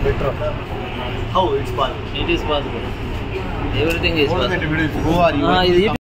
better. How it's possible? It is possible. Everything is possible. Who are you?